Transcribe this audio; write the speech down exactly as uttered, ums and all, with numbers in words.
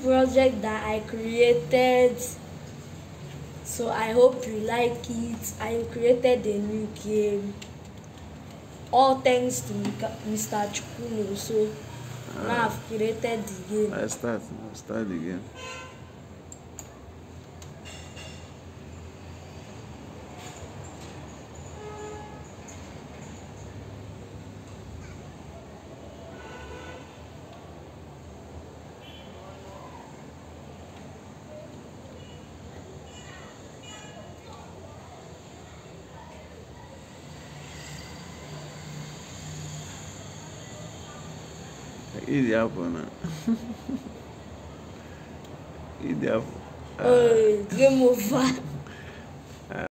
project that I created. So I hope you like it. I created a new game. All thanks to Mister Chukwulo. So uh, now I've created the game. I start. I start the game. Eat the apple now. Eat the apple. Oh, game over.